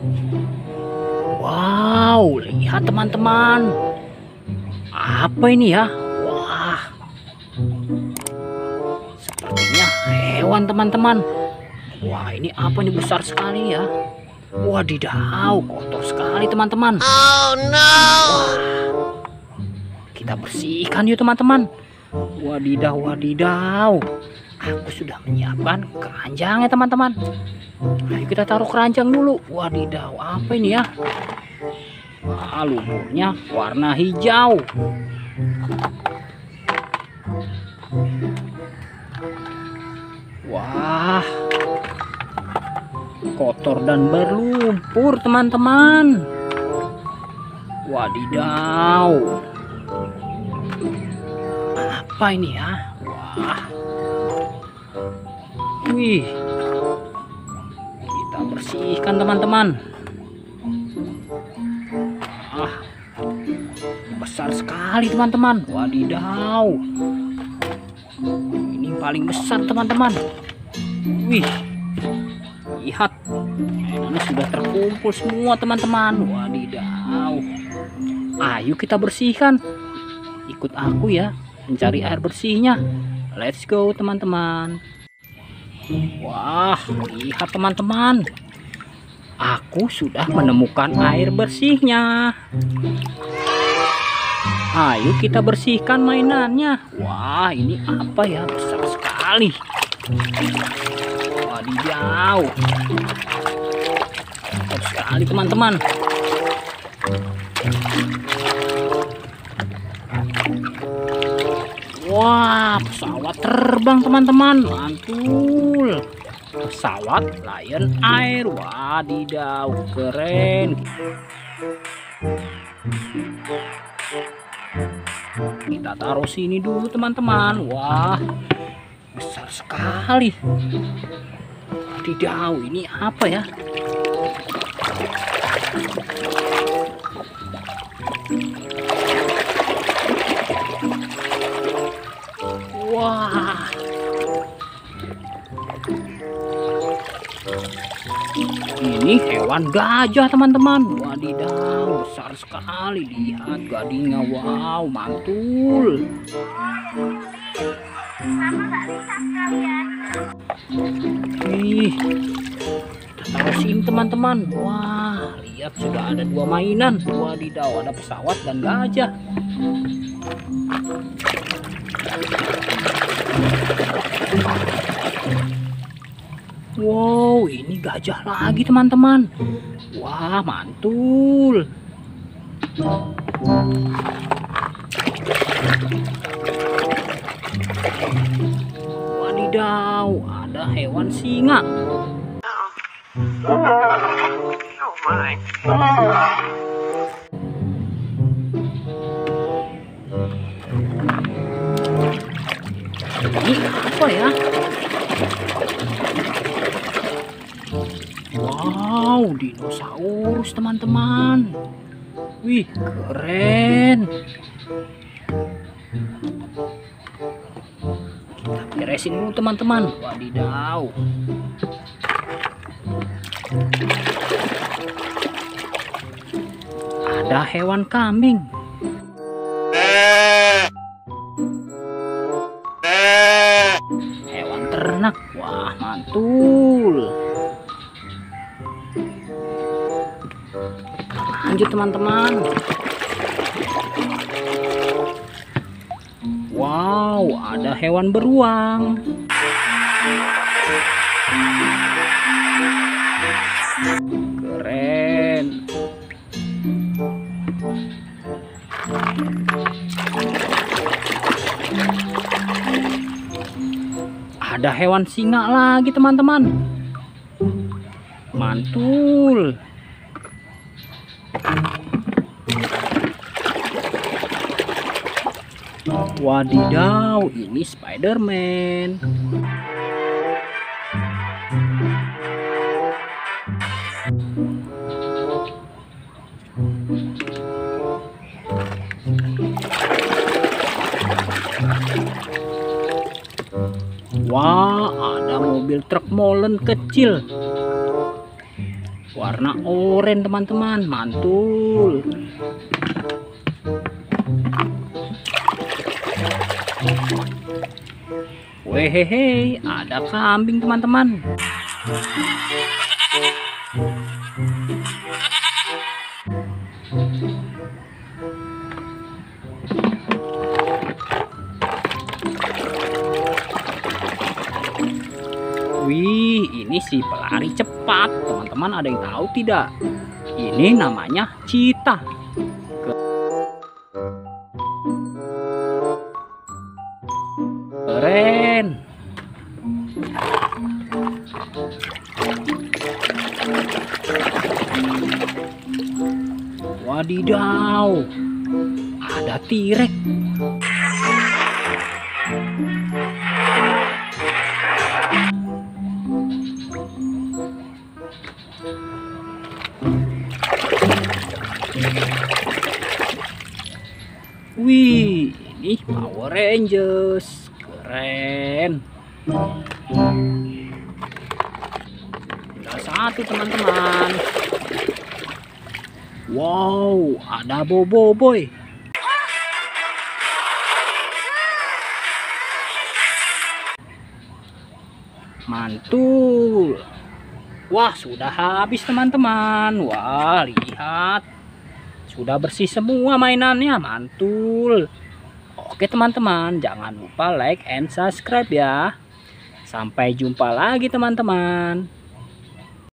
Wow, lihat teman-teman. Apa ini ya? Wah, sepertinya hewan teman-teman. Wah, ini apa nih, besar sekali ya. Wadidaw, kotor sekali teman-teman. Oh no. Wah, kita bersihkan yuk teman-teman. Wadidaw, wadidaw. Aku sudah menyiapkan keranjang ya teman-teman. Ayo kita taruh keranjang dulu. Wadidaw, apa ini ya? Wah, lumpurnya warna hijau. Wah, kotor dan berlumpur teman-teman. Wadidaw, apa ini ya? Wah, wih, kita bersihkan teman-teman. Ah, besar sekali teman-teman. Wadidaw, ini paling besar teman-teman. Wih, lihat, mainannya sudah terkumpul semua teman-teman. Wadidaw, ayo kita bersihkan. Ikut aku ya, mencari air bersihnya. Let's go teman-teman. Wah, lihat teman-teman, aku sudah menemukan air bersihnya. Ayo kita bersihkan mainannya. Wah, ini apa ya? Besar sekali. Wadidaw, kotor sekali teman-teman. Wah, pesawat terbang teman-teman. Mantul. Pesawat Lion Air. Wadidaw, keren. Kita taruh sini dulu teman-teman. Wah, besar sekali. Wadidaw, ini apa ya? Wah, ini hewan gajah teman-teman. Wadidaw, besar sekali. Lihat gadingnya. Wow, mantul. Nih, kita taruh sini teman-teman. Wah, lihat, sudah ada 2 mainan. Wadidaw, ada pesawat dan gajah. Wow, ini gajah lagi teman-teman. Wah, mantul. Wadidaw, ada hewan singa. Oh my. Ini apa ya? Wow, dinosaurus teman-teman. Wih, keren. Kita beresin dulu teman-teman. Wadidaw. Ada hewan kambing. Hewan ternak. Wah, mantul. Lanjut teman-teman. Wow, ada hewan beruang. Keren. Ada hewan singa lagi teman-teman. Mantul. Wadidaw, ini Spiderman. Wah, ada mobil truk molen kecil. warna oranye teman-teman, mantul. Wehehe, ada kambing teman-teman. Wih, ini si pelari cepat. Teman-teman ada yang tahu tidak? Ini namanya cheetah. Keren. Wadidaw, ada T-Rex. Wih, ini Power Rangers. Keren. Tinggal satu teman-teman. Wow, ada Bobo Boy. Mantul. Wah, sudah habis teman-teman. Wah, lihat. Sudah bersih semua mainannya, mantul. Oke teman-teman, jangan lupa like and subscribe ya. Sampai jumpa lagi teman-teman.